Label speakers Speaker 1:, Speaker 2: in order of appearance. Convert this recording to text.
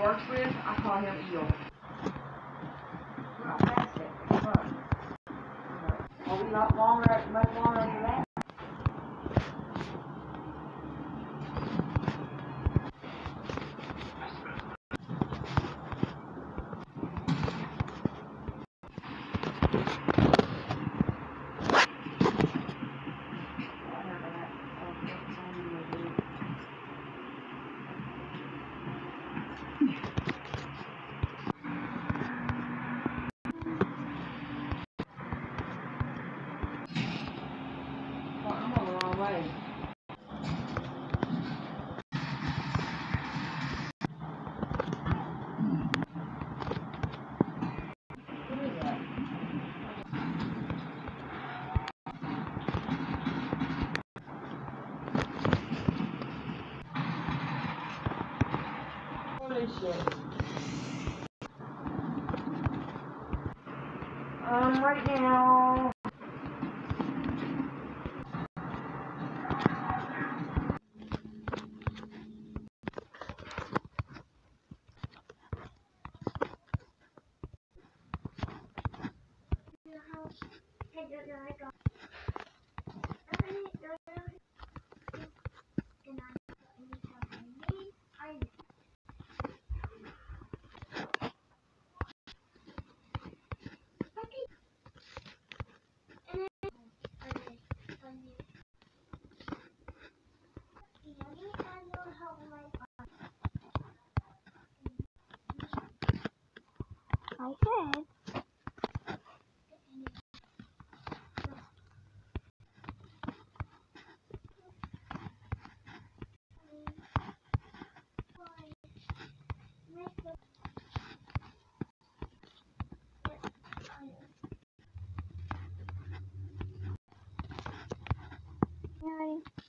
Speaker 1: works with, I call him Eel. Not fast it, but are we lot longer, much longer than that? Way. What is that? Holy shit. Right now.
Speaker 2: I said. Alrighty.